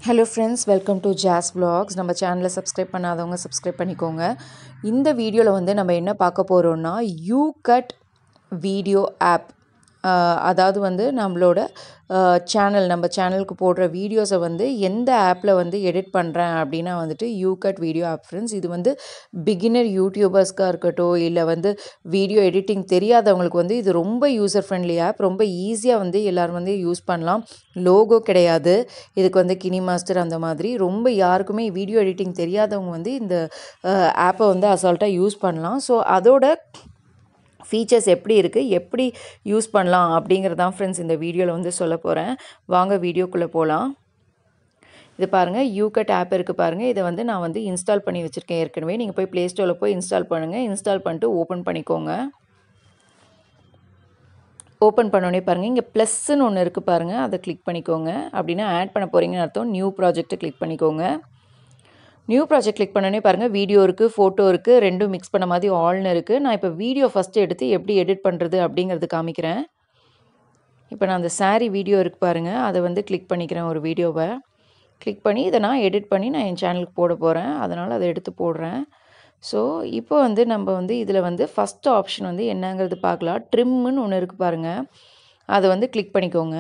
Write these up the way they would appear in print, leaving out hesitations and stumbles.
Hello friends, welcome to Jazz Vlogs. நம்ம சேனலை subscribe பண்ணாதவங்க சப்ஸ்கிரைப் பண்ணிக்கோங்க. இந்த வீடியோவில் வந்து நம்ம என்ன பார்க்க போகிறோம்னா YouCut வீடியோ ஆப். அதாவது வந்து நம்மளோட நம்ம சேனலுக்கு போடுற வீடியோஸை வந்து எந்த ஆப்பில் வந்து எடிட் பண்ணுறேன் அப்படின்னா வந்துட்டு YouCut வீடியோ ஆப் ஃப்ரெண்ட்ஸ். இது வந்து பிகினர் யூடியூபர்ஸ்க்காக இருக்கட்டும், இல்லை வந்து வீடியோ எடிட்டிங் தெரியாதவங்களுக்கு வந்து இது ரொம்ப யூசர் ஃப்ரெண்ட்லி ஆப். ரொம்ப ஈஸியாக வந்து எல்லோரும் வந்து யூஸ் பண்ணலாம். லோகோ கிடையாது, இதுக்கு வந்து கினி மாஸ்டர் அந்த மாதிரி ரொம்ப யாருக்குமே வீடியோ எடிட்டிங் தெரியாதவங்க வந்து இந்த ஆப்பை வந்து அசால்ட்டாக யூஸ் பண்ணலாம். ஸோ அதோட ஃபீச்சர்ஸ் எப்படி இருக்குது, எப்படி யூஸ் பண்ணலாம் அப்படிங்கிறதான் ஃப்ரெண்ட்ஸ் இந்த வீடியோவில் வந்து சொல்ல போகிறேன். வாங்க வீடியோக்குள்ளே போகலாம். இது பாருங்கள், YouCut ஆப் இருக்குது பாருங்கள். இதை வந்து நான் வந்து இன்ஸ்டால் பண்ணி வச்சுருக்கேன் ஏற்கனவே. நீங்கள் போய் ப்ளே ஸ்டோரில் போய் இன்ஸ்டால் பண்ணுங்கள். இன்ஸ்டால் பண்ணிட்டு ஓப்பன் பண்ணிக்கோங்க. ஓப்பன் பண்ணோடனே பாருங்கள், இங்கே ப்ளஸ்ன்னு ஒன்று இருக்குது பாருங்கள், அதை கிளிக் பண்ணிக்கோங்க. அப்படின்னா ஆட் பண்ண போகிறீங்கன்னு அர்த்தம். நியூ ப்ராஜெக்ட்டை கிளிக் பண்ணிக்கோங்க. நியூ ப்ராஜெக்ட் கிளிக் பண்ணோடனே பாருங்கள், வீடியோ இருக்குது, ஃபோட்டோ இருக்குது, ரெண்டும் மிக்ஸ் பண்ண மாதிரி ஆல்னு இருக்குது. நான் இப்போ வீடியோ ஃபஸ்ட்டு எடுத்து எப்படி எடிட் பண்ணுறது அப்படிங்கிறது காமிக்கிறேன். இப்போ நான் அந்த சாரீ வீடியோ இருக்குது பாருங்கள், அதை வந்து கிளிக் பண்ணிக்கிறேன். ஒரு வீடியோவை கிளிக் பண்ணி இதை நான் எடிட் பண்ணி நான் என் சேனலுக்கு போட போகிறேன். அதனால் அதை எடுத்து போடுறேன். ஸோ இப்போ வந்து நம்ம வந்து இதில் வந்து ஃபஸ்ட்டு ஆப்ஷன் வந்து என்னங்கிறது பார்க்கலாம். ட்ரிம்முன்னு ஒன்று இருக்குது பாருங்கள், அதை வந்து கிளிக் பண்ணிக்கோங்க.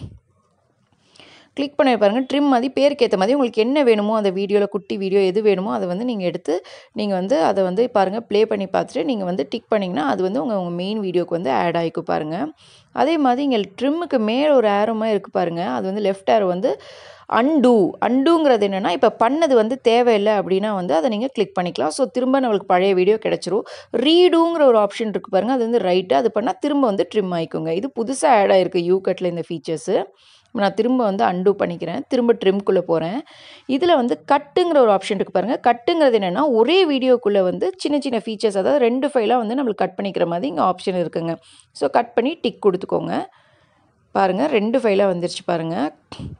கிளிக் பண்ணி பாருங்கள், ட்ரிம் மாதிரி பேருக்கு ஏற்ற மாதிரி உங்களுக்கு என்ன வேணுமோ அந்த வீடியோவில் குட்டி வீடியோ எது வேணுமோ அதை வந்து நீங்கள் எடுத்து நீங்கள் வந்து அதை வந்து பாருங்கள் ப்ளே பண்ணி பார்த்துட்டு நீங்கள் வந்து டிக் பண்ணிங்கன்னா அது வந்து உங்கள் மெயின் வீடியோக்கு வந்து ஆட் ஆகிக்கும் பாருங்கள். அதே மாதிரி இங்கே ட்ரிம்முக்கு மேலே ஒரு ஆரோமாக இருக்குது பாருங்கள், அது வந்து லெஃப்ட் ஆரோ வந்து அண்டுங்கிறது என்னென்னா, இப்போ பண்ணது வந்து தேவையில்லை அப்படின்னா வந்து அதை நீங்கள் கிளிக் பண்ணிக்கலாம். ஸோ திரும்ப நம்மளுக்கு பழைய வீடியோ கிடச்சிரும். ரீடூங்கிற ஒரு ஆப்ஷன் இருக்குது பாருங்கள், அது வந்து ரைட்டு, அது பண்ணால் திரும்ப வந்து ட்ரிம் ஆகிக்குங்க. இது புதுசாக ஆட் ஆகிருக்கு YouCutல இந்த ஃபீச்சர்ஸு. நான் திரும்ப வந்து அன்டூ பண்ணிக்கிறேன். திரும்ப ட்ரிம்குள்ளே போகிறேன். இதில் வந்து கட்டுங்கிற ஒரு ஆப்ஷன் இருக்குது பாருங்கள். கட்டுங்கிறது என்னென்னா, ஒரே வீடியோக்குள்ளே வந்து சின்ன சின்ன ஃபீச்சர்ஸ், அதாவது 2 ஃபைலாக வந்து நம்மளுக்கு கட் பண்ணிக்கிற மாதிரி இங்கே ஆப்ஷன் இருக்குங்க. ஸோ கட் பண்ணி டிக் கொடுத்துக்கோங்க. பாருங்கள் 2 ஃபைலாக வந்துருச்சு பாருங்கள்.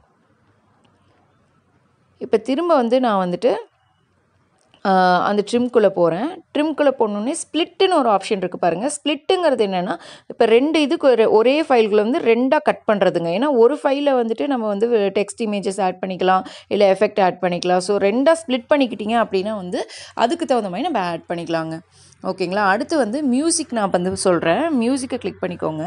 இப்போ திரும்ப வந்து நான் வந்துட்டு அந்த ட்ரிம்குள்ளே போகிறேன். ட்ரிம்குள்ளே போனோடனே ஸ்ப்ளிட்டுன்னு ஒரு ஆப்ஷன் இருக்குது பாருங்கள். ஸ்ப்ளிட்டுங்கிறது என்னென்னா, இப்போ 2 இதுக்கு ஒரே ஃபைல்களை வந்து 2ஆக கட் பண்ணுறதுங்க. ஏன்னா ஒரு ஃபைலில் வந்துட்டு நம்ம வந்து டெக்ஸ்ட் இமேஜஸ் ஆட் பண்ணிக்கலாம், இல்லை எஃபெக்ட் ஆட் பண்ணிக்கலாம். ஸோ 2ஆக ஸ்ப்ளிட் பண்ணிக்கிட்டிங்க அப்படின்னா வந்து அதுக்கு தகுந்த மாதிரி நம்ம ஆட் பண்ணிக்கலாங்க. ஓகேங்களா. அடுத்து வந்து மியூசிக் நான் வந்து சொல்கிறேன். மியூசிக்கை கிளிக் பண்ணிக்கோங்க.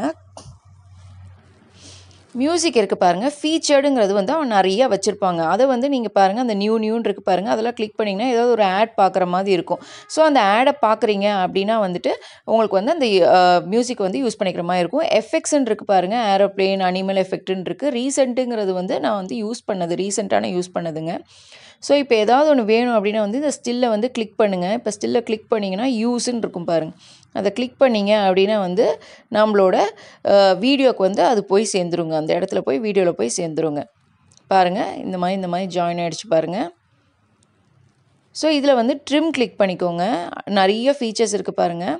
மியூசிக் இருக்குது பாருங்கள், ஃபீச்சர்டுங்கிறது வந்து அவன் நிறையா வச்சுருப்பாங்க. அதை வந்து நீங்கள் பாருங்கள், அந்த நியூன்னு இருக்குது பாருங்கள், அதெல்லாம் கிளிக் பண்ணிங்கன்னா ஏதாவது ஒரு ஆட் பார்க்குற மாதிரி இருக்கும். ஸோ அந்த ஆடை பார்க்குறீங்க அப்படின்னா வந்துட்டு உங்களுக்கு வந்து அந்த மியூசிக் வந்து யூஸ் பண்ணிக்கிற மாதிரி இருக்கும். எஃபெக்ட்ஸ்ன்னு இருக்குது பாருங்கள், ஏரோப்ளேன், அனிமல் எஃபெக்ட்டுன்னு இருக்குது. ரீசெண்ட்டுங்கிறது வந்து நான் வந்து ரீசெண்டான யூஸ் பண்ணதுங்க. ஸோ இப்போ ஏதாவது ஒன்று வேணும் அப்படின்னா வந்து இந்த ஸ்டில்லை வந்து கிளிக் பண்ணுங்கள். இப்போ ஸ்டில்லை கிளிக் பண்ணிங்கன்னா யூஸ்ன்னு இருக்கும் பாருங்கள், அதை கிளிக் பண்ணிங்க அப்படின்னா வந்து நம்மளோட வீடியோக்கு வந்து அது போய் சேர்ந்துருங்க. அந்த இடத்துல போய் வீடியோவில் போய் சேர்ந்துருங்க. பாருங்கள், இந்த மாதிரி ஜாயின் ஆகிடுச்சு பாருங்கள். ஸோ இதில் வந்து ட்ரிம் கிளிக் பண்ணிக்கோங்க. நிறைய ஃபீச்சர்ஸ் இருக்குது பாருங்கள்.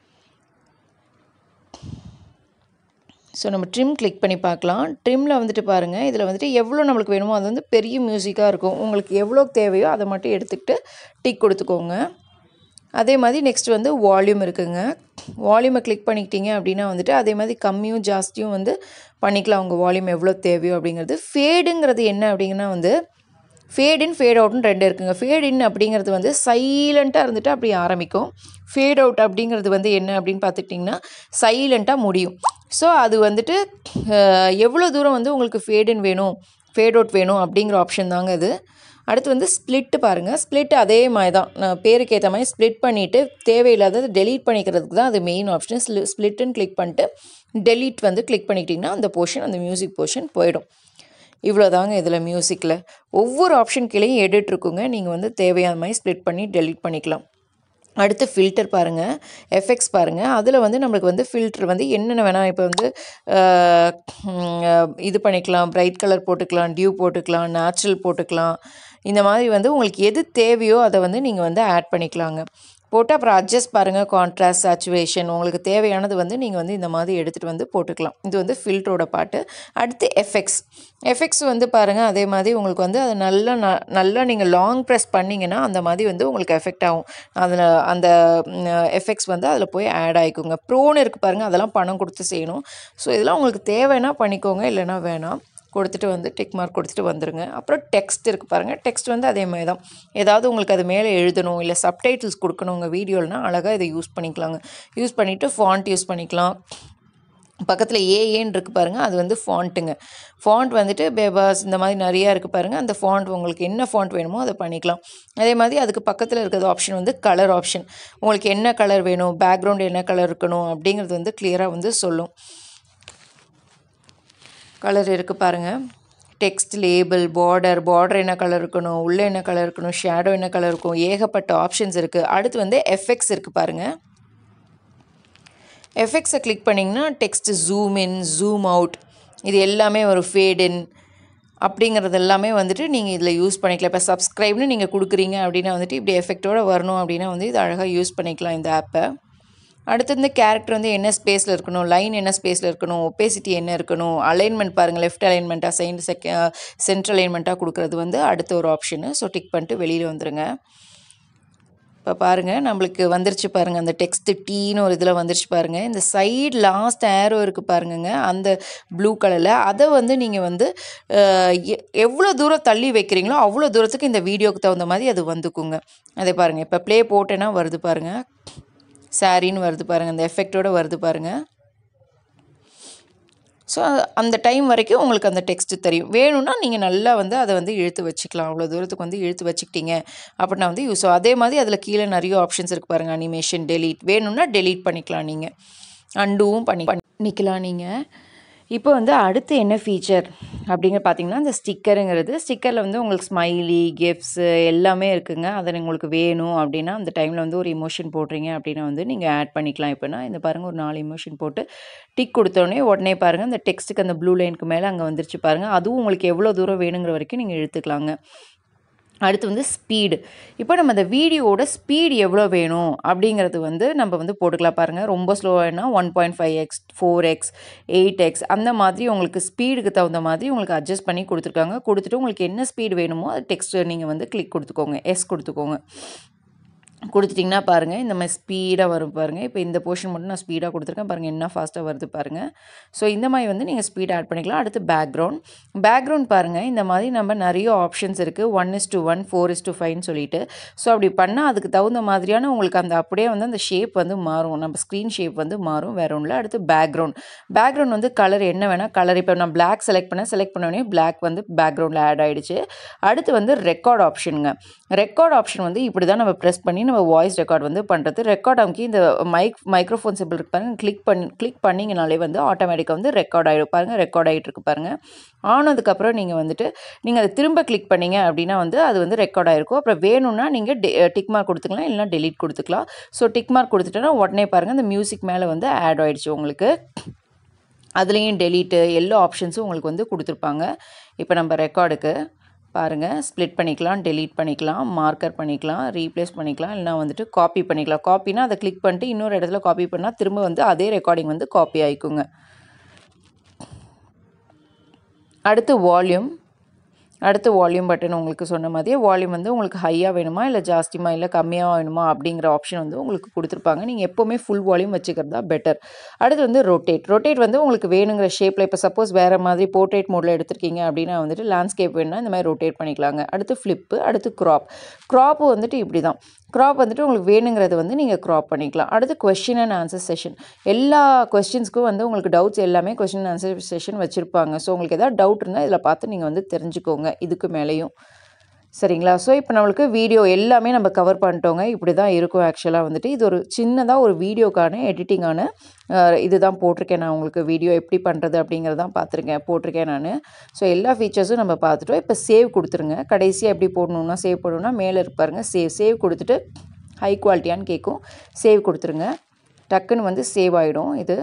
ஸோ நம்ம ட்ரிம் கிளிக் பண்ணி பார்க்கலாம். ட்ரிம்மில் வந்துட்டு பாருங்கள், இதில் வந்துட்டு எவ்வளோ நம்மளுக்கு வேணுமோ அது வந்து பெரிய மியூசிக்காக இருக்கும். உங்களுக்கு எவ்வளோ தேவையோ அதை மட்டும் எடுத்துக்கிட்டு டிக் கொடுத்துக்கோங்க. அதே மாதிரி நெக்ஸ்ட் வந்து வால்யூம் இருக்குங்க. வால்யூமை கிளிக் பண்ணிக்கிட்டீங்க அப்படின்னா வந்துட்டு அதே மாதிரி கம்மியும் ஜாஸ்தியும் வந்து பண்ணிக்கலாம். உங்கள் வால்யூம் எவ்வளோ தேவையோ அப்படிங்கிறது. ஃபேடுங்கிறது என்ன அப்படிங்கன்னா வந்து ஃபேட் இன் ஃபேட் அவுட்னு 2 இருக்குங்க. ஃபேட் இன் அப்படிங்கிறது வந்து சைலண்ட்டாக இருந்துட்டு அப்படி ஆரம்பிக்கும். ஃபேட் அவுட் அப்படிங்கிறது வந்து என்ன அப்படின்னு பார்த்துக்கிட்டிங்கன்னா சைலண்ட்டாக முடியும். ஸோ அது வந்துட்டு எவ்வளோ தூரம் வந்து உங்களுக்கு ஃபேட் இன் வேணும், ஃபேட் அவுட் வேணும் அப்படிங்கிற ஆப்ஷன் தாங்க இது. அடுத்து வந்து ஸ்ப்ளிட்டு பாருங்கள். ஸ்ப்ளிட் அதே மாதிரி தான், நான் பேருக்கு ஏற்ற மாதிரி ஸ்ப்ளிட் பண்ணிவிட்டு தேவையில்லாதது டெலீட் பண்ணிக்கிறதுக்கு தான் அது மெயின் ஆப்ஷன். ஸ்ப்ளிட்டுன்னு கிளிக் பண்ணிட்டு டெலீட் வந்து கிளிக் பண்ணிக்கிட்டிங்கன்னா அந்த போர்ஷன், அந்த மியூசிக் போர்ஷன் போயிடும். இவ்வளோ தாங்க இதில் மியூசிக்கில். ஒவ்வொரு ஆப்ஷன் கீழேயும் எடிட் இருக்குங்க. நீங்கள் வந்து தேவையான மாதிரி ஸ்ப்ளிட் பண்ணி டெலீட் பண்ணிக்கலாம். அடுத்து ஃபில்டர் பாருங்கள், எஃபெக்ட்ஸ் பாருங்கள். அதில் வந்து நம்மளுக்கு வந்து ஃபில்டர் வந்து என்னென்ன வேணால், இப்போ வந்து இது பண்ணிக்கலாம், பிரைட் கலர் போட்டுக்கலாம், டியூ போட்டுக்கலாம், நேச்சுரல் போட்டுக்கலாம். இந்த மாதிரி வந்து உங்களுக்கு எது தேவையோ அதை வந்து நீங்கள் வந்து ஆட் பண்ணிக்கலாங்க. போட்டு அப்புறம் அட்ஜஸ்ட் பாருங்கள், கான்ட்ராஸ்ட், சேச்சுரேஷன், உங்களுக்கு தேவையானது வந்து நீங்கள் வந்து இந்த மாதிரி எடுத்துகிட்டு வந்து போட்டுக்கலாம். இது வந்து ஃபில்டரோட பாட்டு. அடுத்து எஃபெக்ட்ஸ் வந்து பாருங்கள், அதே மாதிரி உங்களுக்கு வந்து அதை நல்லா நீங்கள் லாங் ப்ரெஸ் பண்ணிங்கன்னா அந்த மாதிரி வந்து உங்களுக்கு எஃபெக்ட் ஆகும். அதில் அந்த எஃபெக்ட்ஸ் வந்து அதில் போய் ஆட் ஆகிக்குங்க. ப்ரோன்னு இருக்குது பாருங்கள், அதெல்லாம் பணம் கொடுத்து செய்யணும். ஸோ இதெல்லாம் உங்களுக்கு தேவைன்னா பண்ணிக்கோங்க, இல்லைனா வேணாம். கொடுத்துட்டு வந்து டிக் மார்க் கொடுத்துட்டு வந்துருங்க. அப்புறம் டெக்ஸ்ட் இருக்குது பாருங்கள். டெக்ஸ்ட் வந்து அதே மாதிரி தான். ஏதாவது உங்களுக்கு அது மேலே எழுதணும் இல்லை சப்டைட்டில்ஸ் கொடுக்கணும் உங்கள் வீடியோலனா அழகாக இதை யூஸ் பண்ணிக்கலாங்க. யூஸ் பண்ணிவிட்டு ஃபாண்ட் யூஸ் பண்ணிக்கலாம். பக்கத்தில் ஏஏன்னு இருக்குது பாருங்கள், அது வந்து ஃபாண்ட்டுங்க. ஃபாண்ட் வந்துட்டு பேபாஸ் இந்த மாதிரி நிறையா இருக்குது பாருங்கள். அந்த ஃபாண்ட் உங்களுக்கு என்ன ஃபாண்ட் வேணுமோ அதை பண்ணிக்கலாம். அதே மாதிரி அதுக்கு பக்கத்தில் இருக்கிறது ஆப்ஷன் வந்து கலர் ஆப்ஷன். உங்களுக்கு என்ன கலர் வேணும், பேக்ரவுண்ட் என்ன கலர் இருக்கணும் அப்படிங்கிறது வந்து கிளியராக வந்து சொல்லும். கலர் இருக்குது பாருங்கள். டெக்ஸ்ட், லேபிள், பார்டர் என்ன கலர் இருக்கணும், உள்ளே என்ன கலர் இருக்கணும், ஷேடோ என்ன கலர் இருக்கும், ஏகப்பட்ட ஆப்ஷன்ஸ் இருக்குது. அடுத்து வந்து எஃபெக்ட்ஸ் இருக்குது பாருங்கள். எஃபெக்ட்ஸை கிளிக் பண்ணிங்கன்னா text zoom in, zoom out, இது எல்லாமே ஒரு ஃபேட் இன் அப்படிங்கிறது எல்லாமே வந்துட்டு நீங்கள் இதில் யூஸ் பண்ணிக்கலாம். இப்போ சப்ஸ்கிரைப்னு நீங்கள் கொடுக்குறீங்க அப்படின்னா வந்துட்டு இப்படி எஃபெக்டோடு வரணும் அப்படின்னா வந்து இது அழகாக யூஸ் பண்ணிக்கலாம் இந்த ஆப்பை. அடுத்து இந்த கேரக்டர் வந்து என்ன ஸ்பேஸில் இருக்கணும், லைன் என்ன ஸ்பேஸில் இருக்கணும், ஒப்பேசிட்டி என்ன இருக்கணும், அலைன்மெண்ட் பாருங்கள், லெஃப்ட் அலைன்மெண்ட்டாக சென்ட்ரல் அலைன்மெண்ட்டாக கொடுக்குறது வந்து அடுத்த ஒரு ஆப்ஷனு. ஸோ டிக் பண்ணிட்டு வெளியில் வந்துடுங்க. இப்போ பாருங்கள் நம்மளுக்கு வந்துருச்சு பாருங்கள், அந்த டெக்ஸ்ட்டு டீன்னு ஒரு இதில் வந்துருச்சு பாருங்கள். இந்த சைடு லாஸ்ட் ஏரோ இருக்குது பாருங்கங்க, அந்த ப்ளூ கலரில் அதை வந்து நீங்கள் வந்து எவ்வளோ தூரம் தள்ளி வைக்கிறீங்களோ அவ்வளோ தூரத்துக்கு இந்த வீடியோக்கு தகுந்த மாதிரி அது வந்துக்குங்க. அதே பாருங்கள், இப்போ ப்ளே போட்டேன்னா வருது பாருங்கள், சாரின்னு வருது பாருங்கள், அந்த எஃபெக்டோடு வருது பாருங்கள். ஸோ அந்த டைம் வரைக்கும் உங்களுக்கு அந்த டெக்ஸ்ட்டு தெரியும். வேணும்னா நீங்கள் நல்லா வந்து அதை வந்து இழுத்து வச்சுக்கலாம். அவ்வளோ தூரத்துக்கு வந்து இழுத்து வச்சுக்கிட்டீங்க அப்படின்னா வந்து யூஸ். அதே மாதிரி அதில் கீழே நிறைய ஆப்ஷன்ஸ் இருக்குது பாருங்கள். அனிமேஷன், டெலீட், வேணும்னா டெலீட் பண்ணிக்கலாம், நீங்கள் அண்டூவும் பண்ணிக்கலாம் நீங்கள். இப்போ வந்து அடுத்து என்ன ஃபீச்சர் அப்படிங்கிற பார்த்தீங்கன்னா இந்த ஸ்டிக்கருங்கிறது. ஸ்டிக்கரில் வந்து உங்களுக்கு ஸ்மைலி, கிஃப்ட்ஸு எல்லாமே இருக்குங்க. அதை உங்களுக்கு வேணும் அப்படின்னா அந்த டைமில் வந்து ஒரு இமோஷன் போடுறீங்க அப்படின்னா வந்து நீங்கள் ஆட் பண்ணிக்கலாம். இப்போனா இந்த பாருங்கள், ஒரு 4 இமோஷன் போட்டு டிக் கொடுத்தோடனே உடனே பாருங்கள் அந்த டெக்ஸ்ட்டுக்கு அந்த ப்ளூ லைனுக்கு மேலே அங்கே வந்துருச்சு பாருங்கள். அதுவும் உங்களுக்கு எவ்வளோ தூரம் வேணுங்கிற வரைக்கும் நீங்கள் இழுத்துக்கலாங்க. அடுத்து வந்து ஸ்பீடு. இப்போ நம்ம அந்த வீடியோவோட ஸ்பீடு எவ்வளோ வேணும் அப்படிங்கிறது வந்து நம்ம வந்து போட்டுக்கலாம் பாருங்கள். ரொம்ப ஸ்லோவானா 1.5x, 4x, 8x அந்த மாதிரி உங்களுக்கு ஸ்பீடுக்கு தகுந்த மாதிரி உங்களுக்கு அட்ஜஸ்ட் பண்ணி கொடுத்துருக்காங்க. கொடுத்துட்டு உங்களுக்கு என்ன ஸ்பீடு வேணுமோ அது டெக்ஸ்ட்டு நீங்கள் வந்து கிளிக் கொடுத்துக்கோங்க, எஸ் கொடுத்துக்கோங்க. கொடுத்துட்டிங்கன்னா பாருங்கள் இந்த மாதிரி ஸ்பீடாக வரும் பாருங்கள். இப்போ இந்த போர்ஷன் மட்டும் நான் ஸ்பீடாக கொடுத்துருக்கேன் பாருங்கள், என்ன ஃபாஸ்ட்டாக வருது பாருங்கள். ஸோ இந்த மாதிரி வந்து நீங்கள் ஸ்பீட் ஆட் பண்ணிக்கலாம். அடுத்து பேக்ரவுண்ட் பாருங்கள். இந்த மாதிரி நம்ம நிறைய ஆப்ஷன்ஸ் இருக்குது. 1:1, 4:5ன்னு சொல்லிட்டு. ஸோ அப்படி பண்ணால் அதுக்கு தகுந்த மாதிரியான உங்களுக்கு அந்த அப்படியே வந்து அந்த ஷேப் வந்து மாறும், நம்ம ஸ்க்ரீன் ஷேப் வந்து மாறும், வேற ஒன்றும் இல்லை. அடுத்து பேக்ரவுண்ட் வந்து கலர் என்ன வேணால் கலர். இப்போ நான் பிளாக் செலக்ட் பண்ணோடனே பிளாக் வந்து பேக்ரவுண்டில் ஆட் ஆகிடுச்சு. அடுத்து வந்து ரெக்கார்ட் ஆப்ஷனுங்க. ரெக்கார்ட் ஆப்ஷன் வந்து இப்படி தான் நம்ம ப்ரெஸ் பண்ணி நம்ம வாய்ஸ் ரெக்கார்ட் வந்து பண்ணுறது. ரெக்கார்ட் அமுக்கி இந்த மைக்ரோஃபோன் சிம்பிள் இருக்கு பாருங்கள், கிளிக் பண்ணிங்கனாலே வந்து ஆட்டோமேட்டிக்காக வந்து ரெக்கார்ட் ஆகிடும் பாருங்கள். ரெக்கார்ட் ஆகிட்டு இருக்கு பாருங்கள். ஆனதுக்கப்புறம் நீங்கள் வந்துட்டு நீங்கள் அதை திரும்ப கிளிக் பண்ணிங்க அப்படின்னா வந்து அது வந்து ரெக்கார்ட் ஆகிருக்கும். அப்புறம் வேணும்னா நீங்கள் டிக் மார்க் கொடுத்துக்கலாம், இல்லைனா டெலீட் கொடுத்துக்கலாம். ஸோ டிக் மார்க் கொடுத்துட்டோன்னா உடனே பாருங்கள் இந்த மியூசிக் மேலே வந்து ஆட் ஆகிடுச்சு உங்களுக்கு. அதுலேயும் டெலீட்டு எல்லா ஆப்ஷன்ஸும் உங்களுக்கு வந்து கொடுத்துருப்பாங்க. இப்போ நம்ம ரெக்கார்டுக்கு பாருங்கள் ஸ்ப்ளிட் பண்ணிக்கலாம், டெலீட் பண்ணிக்கலாம், மார்க்கர் பண்ணிக்கலாம், ரீப்ளேஸ் பண்ணிக்கலாம், இல்லைனா வந்துட்டு காப்பி பண்ணிக்கலாம். காப்பினா அதை கிளிக் பண்ணிட்டு இன்னொரு இடத்துல காப்பி பண்ணால் திரும்ப வந்து அதே ரெக்கார்டிங் வந்து காப்பி ஆகிக்குங்க. அடுத்து வால்யூம் பட்டன். உங்களுக்கு சொன்ன மாதிரியே வால்யூம் வந்து உங்களுக்கு ஹையாக வேணுமா இல்லை ஜாஸ்திமா இல்லை கம்மியாக வேணுமா அப்படிங்கிற ஆப்ஷன் வந்து உங்களுக்கு கொடுத்துருப்பாங்க. நீங்கள் எப்போவுமே ஃபுல் வால்யூம் வச்சுக்கிறது தான் பெட்டர். அடுத்து வந்து ரொட்டேட் வந்து உங்களுக்கு வேணுங்கிற ஷேப்பில். இப்போ சப்போஸ் வேறு மாதிரி போர்ட்ரேட் மோடில் எடுத்திருக்கீங்க அப்படின்னா வந்துட்டு லேண்ட்ஸ்கேப் வேணும்னா இந்த மாதிரி ரொட்டேட் பண்ணிக்கலாங்க. அடுத்து ஃப்ளிப்பு. அடுத்து க்ராப்பு வந்துட்டு இப்படி தான். க்ராப் வந்துட்டு உங்களுக்கு வேணுங்கிறது வந்து நீங்கள் க்ராப் பண்ணிக்கலாம். அடுத்து கொஸ்டின் அண்ட் ஆன்சர் செஷன். எல்லா கொஸ்டின்ஸ்க்கும் வந்து உங்களுக்கு டவுட்ஸ் எல்லாமே கொஸ்டின் அண்ட் ஆன்சர் செஷன் வச்சுருப்பாங்க. ஸோ உங்களுக்கு எதாவது டவுட் இருந்தால் இதில் பார்த்து நீங்கள் வந்து தெரிஞ்சுக்கோங்க இதுக்கு மேலேயும். சரிங்களா? ஸோ இப்போ நம்மளுக்கு வீடியோ எல்லாமே நம்ம கவர் பண்ணிட்டோங்க. இப்படி தான் இருக்கும் ஆக்சுவலாக வந்துட்டு. இது ஒரு சின்னதாக ஒரு வீடியோக்கான எடிட்டிங்கான இது தான் போட்டிருக்கேன் நான் உங்களுக்கு. வீடியோ எப்படி பண்ணுறது அப்படிங்கிறது தான் போட்டிருக்கேன் நான். ஸோ எல்லா ஃபீச்சர்ஸும் நம்ம பார்த்துட்டோம். இப்போ சேவ் கொடுத்துருங்க. கடைசியாக எப்படி போடணுன்னா சேவ் பண்ணணுன்னா மேலே இருப்பாருங்க சேவ் கொடுத்துட்டு ஹை குவாலிட்டியான்னு கேட்கும். சேவ் கொடுத்துருங்க. டக்குன்னு வந்து சேவ் ஆகிடும். இது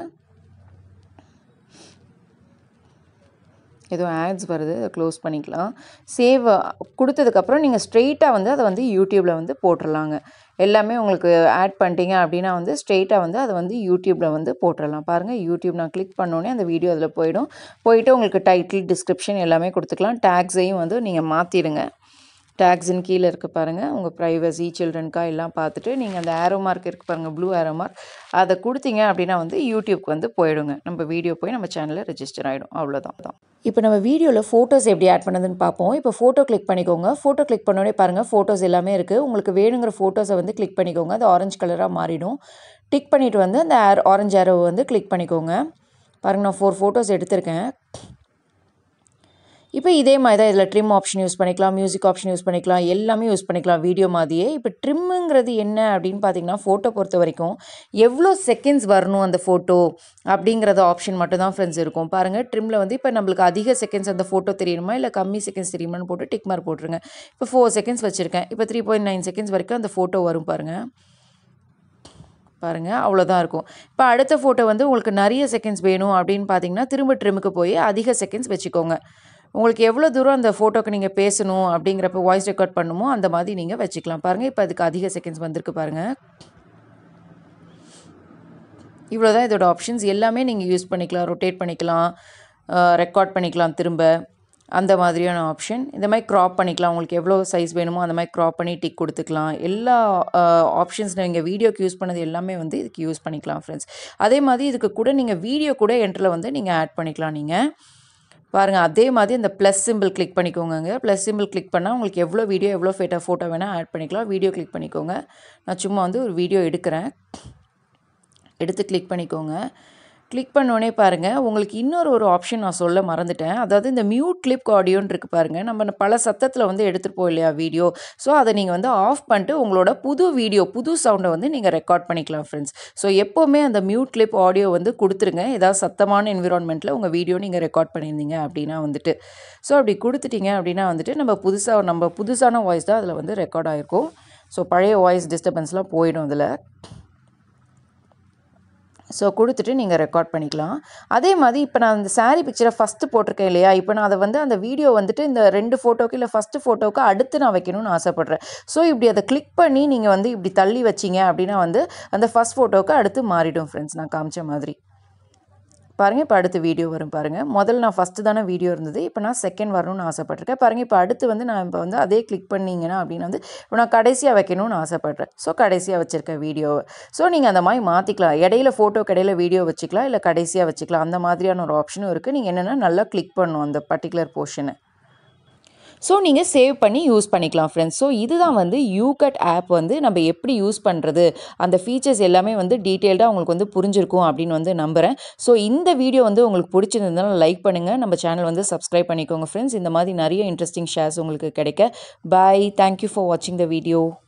ஏதோ ஆட்ஸ் வருது, அதை க்ளோஸ் பண்ணிக்கலாம். சேவ் கொடுத்ததுக்கப்புறம் நீங்கள் ஸ்ட்ரெயிட்டாக வந்து அதை வந்து யூடியூப்பில் வந்து போட்டுடலாங்க. எல்லாமே உங்களுக்கு ஆட் பண்ணிட்டீங்க அப்படின்னா வந்து ஸ்ட்ரெயிட்டாக வந்து அதை வந்து யூடியூப்பில் வந்து போட்டுடலாம். பாருங்கள் யூடியூப் நான் கிளிக் பண்ணோன்னே அந்த வீடியோ அதில் போயிட்டு உங்களுக்கு டைட்டில், டிஸ்கிரிப்ஷன் எல்லாமே கொடுத்துக்கலாம். டேக்ஸையும் வந்து நீங்கள் மாற்றிடுங்க. டேக்ஸ்ன்னு கீழே இருக்க பாருங்கள், உங்கள் ப்ரைவசி சில்ட்ரனுக்கா எல்லாம் பார்த்துட்டு நீங்கள் அந்த ஏரோ மார்க் இருக்குது பாருங்கள், ப்ளூ ஏரோ மார்க், அதை கொடுத்தீங்க அப்படின்னா வந்து யூடியூப்க்கு வந்து போயிடுங்க. நம்ம வீடியோ போய் நம்ம சேனலில் ரெஜிஸ்டர் ஆகிடும். அவ்வளோதான். இப்போ நம்ம வீடியோவில் ஃபோட்டோஸ் எப்படி ஆட் பண்ணதுன்னு பார்ப்போம். இப்போ ஃபோட்டோ கிளிக் பண்ணிக்கோங்க. ஃபோட்டோ கிளிக் பண்ணோடனே பாருங்கள் ஃபோட்டோஸ் எல்லாமே இருக்குது. உங்களுக்கு வேணுங்கிற ஃபோட்டோஸை வந்து கிளிக் பண்ணிக்கோங்க. அது ஆரஞ்சு கலராக மாறிடும். டிக் பண்ணிவிட்டு வந்து அந்த ஆரஞ்சு ஏரோவை வந்து கிளிக் பண்ணிக்கோங்க. பாருங்கள், நான் 4 ஃபோட்டோஸ் எடுத்திருக்கேன். இப்போ இதே மாதிரி தான் இதில் ட்ரிம் ஆப்ஷன் யூஸ் பண்ணிக்கலாம், மியூசிக் ஆப்ஷன் யூஸ் பண்ணிக்கலாம், எல்லாமே யூஸ் பண்ணிக்கலாம் வீடியோ மாதிரியே. இப்போ ட்ரிம்முங்கிறது என்ன அப்படின்னு பார்த்தீங்கன்னா, ஃபோட்டோ பொறுத்த வரைக்கும் எவ்வளோ செகண்ட்ஸ் வரணும் அந்த ஃபோட்டோ அப்படிங்கிறத ஆப்ஷன் மட்டும் தான் ஃப்ரெண்ட்ஸ் இருக்கும். பாருங்கள், ட்ரிம்மில் வந்து இப்போ நம்மளுக்கு அதிக செகண்ட்ஸ் அந்த ஃபோட்டோ தெரியணுமா இல்லை கம்மி செகண்ட்ஸ் தெரியுமான்னு போட்டு டிக் மார்க் போட்டுருங்க. இப்போ 4 செகண்ட்ஸ் வச்சுருக்கேன். இப்போ 3.9 செகண்ட்ஸ் வரைக்கும் அந்த ஃபோட்டோ வரும் பாருங்கள். அவ்வளோதான் இருக்கும். இப்போ அடுத்த ஃபோட்டோ வந்து உங்களுக்கு நிறைய செகண்ட்ஸ் வேணும் அப்படின்னு பார்த்தீங்கன்னா, திரும்ப ட்ரிம்முக்கு போய் அதிக செகண்ட்ஸ் வச்சுக்கோங்க. உங்களுக்கு எவ்வளோ தூரம் அந்த ஃபோட்டோக்கு நீங்கள் பேசணும் அப்படிங்கிறப்ப வாய்ஸ் ரெக்கார்ட் பண்ணுமோ அந்த மாதிரி நீங்கள் வச்சுக்கலாம். பாருங்கள், இப்போ அதுக்கு அதிக செகண்ட்ஸ் வந்திருக்கு பாருங்கள். இவ்வளோ தான் இதோட ஆப்ஷன்ஸ். எல்லாமே நீங்கள் யூஸ் பண்ணிக்கலாம், ரொட்டேட் பண்ணிக்கலாம், ரெக்கார்ட் பண்ணிக்கலாம் திரும்ப, அந்த மாதிரியான ஆப்ஷன். இந்த மாதிரி க்ராப் பண்ணிக்கலாம். உங்களுக்கு எவ்வளோ சைஸ் வேணுமோ அந்த மாதிரி க்ராப் பண்ணி டிக் கொடுத்துக்கலாம். எல்லா ஆப்ஷன்ஸ் நீங்கள் வீடியோக்கு யூஸ் பண்ணது எல்லாமே வந்து இதுக்கு யூஸ் பண்ணிக்கலாம் ஃப்ரெண்ட்ஸ். அதே மாதிரி இதுக்கு கூட நீங்கள் வீடியோ கூட என்ட்ரில் வந்து நீங்கள் ஆட் பண்ணிக்கலாம். நீங்கள் பாருங்கள், அதே மாதிரி இந்த ப்ளஸ் சிம்பிள் கிளிக் பண்ணிக்கோங்க. ப்ளஸ் சிம்பிள் கிளிக் பண்ணால் உங்களுக்கு எவ்வளோ வீடியோ எவ்வளோ ஃபோட்டோ வேணால் ஆட் பண்ணிக்கலாம். வீடியோ கிளிக் பண்ணிக்கோங்க. நான் சும்மா வந்து ஒரு வீடியோ எடுக்கிறேன். எடுத்து கிளிக் பண்ணிக்கோங்க. கிளிக் பண்ணோடனே பாருங்கள், உங்களுக்கு இன்னொரு ஆப்ஷன் நான் சொல்ல மறந்துட்டேன். அதாவது இந்த மியூட் கிளிப் ஆடியோன்னு இருக்குது பாருங்கள். நம்ம பல சத்தத்தில் வந்து எடுத்துகிட்டு இல்லையா வீடியோ. ஸோ அதை நீங்கள் வந்து ஆஃப் பண்ணிட்டு உங்களோட புது வீடியோ, புது சவுண்டை வந்து நீங்கள் ரெக்கார்ட் பண்ணிக்கலாம் ஃப்ரெண்ட்ஸ். ஸோ எப்போவுமே அந்த மியூட் கிளிப் ஆடியோ வந்து கொடுத்துருங்க. ஏதாவது சத்தமான என்விரான்மெண்ட்டில் உங்கள் வீடியோ நீங்கள் ரெக்கார்ட் பண்ணியிருந்தீங்க அப்படின்னா வந்துட்டு. ஸோ அப்படி கொடுத்துட்டீங்க அப்படின்னா வந்துட்டு நம்ம புதுசான வாய்ஸ் தான் அதில் வந்து ரெக்கார்ட் ஆகிருக்கும். ஸோ பழைய வாய்ஸ் டிஸ்டர்பன்ஸ்லாம் போயிடும் அதில். ஸோ கொடுத்துட்டு நீங்கள் ரெக்கார்ட் பண்ணிக்கலாம். அதே மாதிரி இப்போ நான் அந்த சாரீ பிக்சரை ஃபஸ்ட்டு போட்டிருக்கேன் இல்லையா, இப்போ நான் அதை வந்து அந்த வீடியோ வந்துட்டு இந்த 2 ஃபோட்டோக்கு இல்லை ஃபஸ்ட்டு ஃபோட்டோவுக்கு அடுத்து நான் வைக்கணும்னு ஆசைப்பட்றேன். ஸோ இப்படி அதை கிளிக் பண்ணி நீங்கள் வந்து இப்படி தள்ளி வச்சிங்க அப்படின்னா வந்து அந்த ஃபஸ்ட் ஃபோட்டோவுக்கு அடுத்து மாறிடும் ஃப்ரெண்ட்ஸ். நான் காமிச்ச மாதிரி பாருங்கள். இப்போ அடுத்து வீடியோ வரும் பாருங்கள். முதல்ல நான் ஃபஸ்ட்டு தானே வீடியோ இருந்தது, இப்போ நான் செகண்ட் வரணும்னு ஆசைப்பட்டிருக்கேன் பாருங்கள். இப்போ அடுத்து வந்து நான் இப்போ வந்து அதே கிளிக் பண்ணிங்கன்னா அப்படின்னு வந்து இப்போ நான் கடைசியாக வைக்கணும்னு ஆசைப்பட்றேன். ஸோ கடைசியாக வச்சுருக்கேன் வீடியோவை. ஸோ நீங்கள் அந்த மாதிரி மாற்றிக்கலாம். இடையில ஃபோட்டோக்கு இடையில வீடியோ வச்சுக்கலாம், இல்லை கடைசியாக வச்சுக்கலாம். அந்த மாதிரியான ஒரு ஆப்ஷனும் இருக்குது. நீங்கள் என்னென்னா நல்லா கிளிக் பண்ணணும் அந்த பர்டிகுலர் போர்ஷனை. ஸோ நீங்கள் சேவ் பண்ணி யூஸ் பண்ணிக்கலாம் ஃப்ரெண்ட்ஸ். ஸோ இதுதான் வந்து YouCut ஆப் வந்து நம்ம எப்படி யூஸ் பண்ணுறது, அந்த ஃபீச்சர்ஸ் எல்லாமே வந்து டீட்டெயில்டாக உங்களுக்கு வந்து புரிஞ்சிருக்கும் அப்படின்னு வந்து நம்புகிறேன். ஸோ இந்த வீடியோ வந்து உங்களுக்கு பிடிச்சிருந்ததுனால லைக் பண்ணுங்கள், நம்ம சேனல் வந்து சப்ஸ்கிரைப் பண்ணிக்கோங்க ஃப்ரெண்ட்ஸ். இந்த மாதிரி நிறைய இன்ட்ரெஸ்டிங் ஷேர்ஸ் உங்களுக்கு கிடைக்க. பாய். தேங்க்யூ ஃபார் வாட்சிங் த வீடியோ.